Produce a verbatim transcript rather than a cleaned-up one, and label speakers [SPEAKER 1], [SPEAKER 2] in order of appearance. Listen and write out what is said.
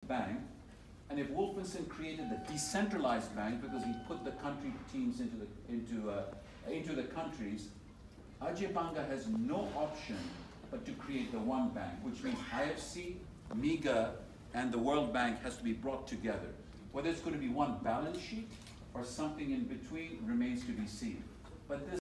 [SPEAKER 1] bank, and if Wolfenson created the decentralized bank because he put the country teams into the, into, uh, into the countries, Ajay Banga has no option but to create the one bank, which means I F C, MIGA, and the World Bank has to be brought together. Whether it's going to be one balance sheet or something in between remains to be seen. But this